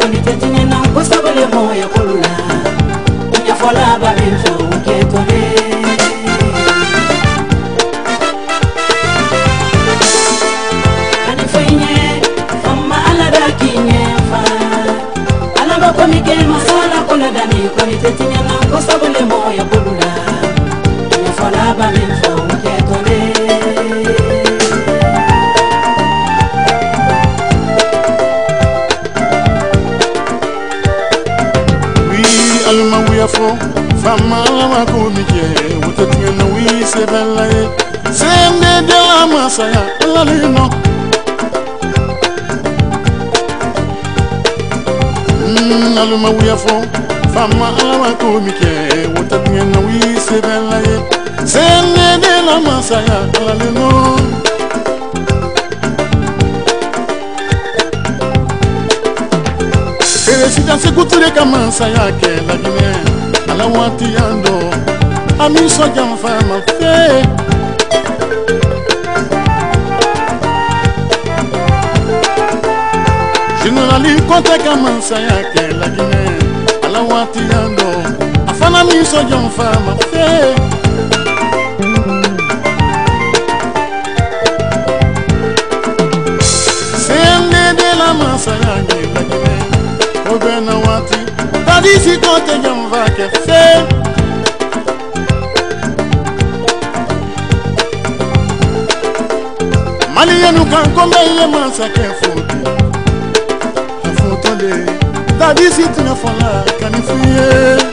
koni tetine na kusabale moya kulula unya fola ba bintu ketole ani fenye fama ala da kinye fa ala ba komi ke masala kula dani koni tetine na kusabale moya kulula unya fola ba bintu ketole alma wiya fo fama ma ko mi je wotetwe na wi se belaye sende de la masaya lalino alma wiya fo fama ma ko mi je wotetwe na wi se belaye sende de la masaya lalino President Sekutule kamansa yake la Guinée ala wati yando ami soja mfama fe Generali konta kamansa yake la Guinée ala wati yando afana mi soja mfama fe Sende de la masa yake la Guinée Obena wati Tadisi kote jamva kefe Maliyanu kan kome ye mansa kefuti Afutole Tadisi tunafola kanifuye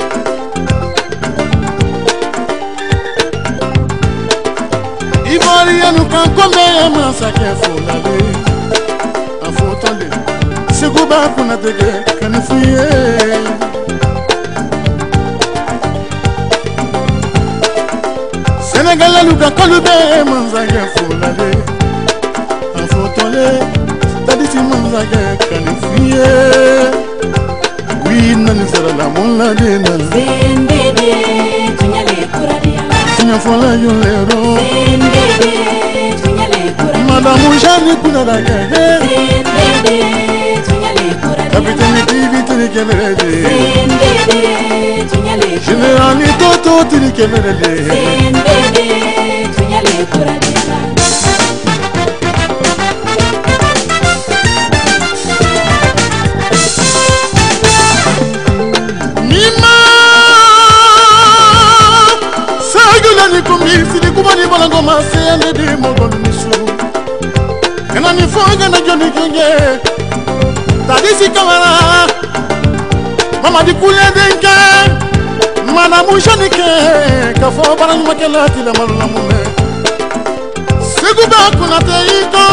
Ivariyanu kan kome ye mansa kefulale Afutole Seguba kuna tege kanifuye Senegal luka kolube manzage fulale Afotole tadisi manzage kanifuye Wi nani sara la mola de na Sendede tunyale kuradia Tunya fola yolero Sendede tunyale kuradia Madame Jani kuna dage Sendede Capitaine TV tini kemerede Sendede tunyale Generali Toto tini kemerede Sendede tunyale kuradia Mima Sagula ni kumisi ni kumani balango masende di mogonu nisu Kana ni fonga na joni jonge Tadisi kamara Mama di kule denke Mana mushani ke Kafo barang makelati la marula mume Seguba kuna te iko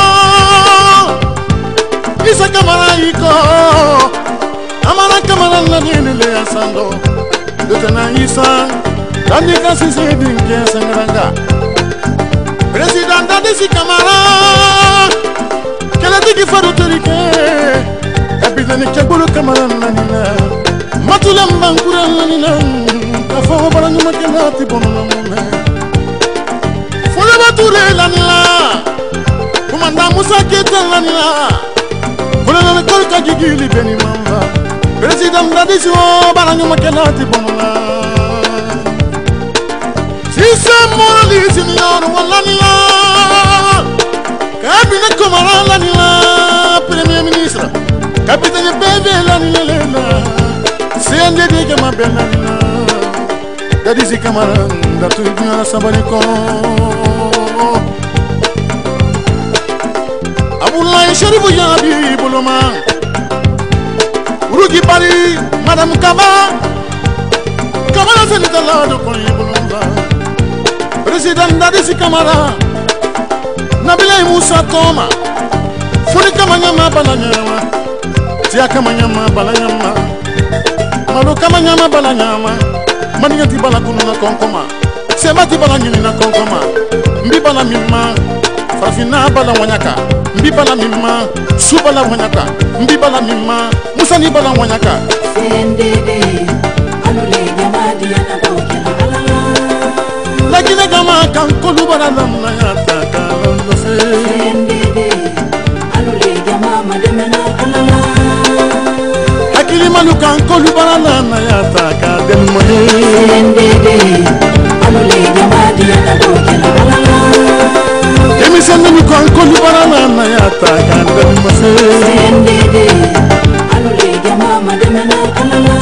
Isa kamara iko Amara kamara la nini le asando Dutena isa Tani kasi se dinke sangranga President Tadisi kamara Kela tiki faru terike Kapitani kebulu kamara nanina Matula mbangura nanina Kafo baranu makelati bono mume Fola bature lanila Kumanda Musa Keta lanila Kola na kolka gigili beni mamba President Tadisi o baranu makelati bono la Sisa morali senior walanila Kabine kamara lanila Premier ministre Capitaine bebe lanila Sendede kama belanila Tadisi kamara Datu ibna sabariko Abulai Sharifu Yabi Buloma Urugi Bari Madame Kaba Kamara Senitala do Koni Buloma President Tadisi kamara Nabila Musa Toma Funi kama nyama balanyama Tia kama nyama balanyama Malu kama nyama balanyama Maninya tibala kunu na konkoma Sema tibala nyini na konkoma Mbi bala mima Farafina bala wanyaka Mbi bala mima Su bala wanyaka Mbi bala mima Musa ni bala wanyaka Sendede alule jamadi anakokela alala Lakini kama kankolu bala namna yata kalolo fe Sendede alule jamama demena alala barana na yata ka del moye Sendede Alule jamadi yana doke la balala Demi sendeni ko kolu barana na yata ka del moye Sendede Alule jamama demena alala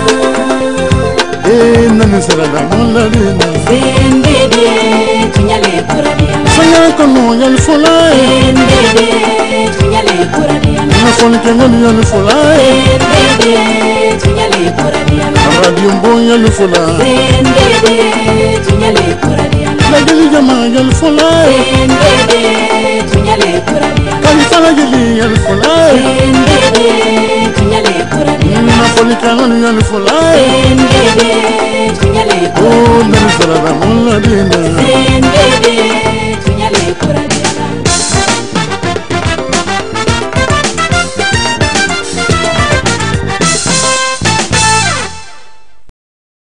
Nani sarada mulla dina Sendede Tunyale kuradiya Saya kono yal fulai Sendede Tunyale kuradiya Na fonke ngani yal fulai Sendede Tunyale kuradiya Radio mbo yal fulai Sendede Tunyale kuradiya La geli jama yal fulai Sendede Tunyale kuradiya Kalifana geli yal fulai Sendede Tunyale kuradiya Na fonke ngani yal fulai Sendede Tunyale kuradiya Nani sarada mulla dina Sendede Tunyale kuradiya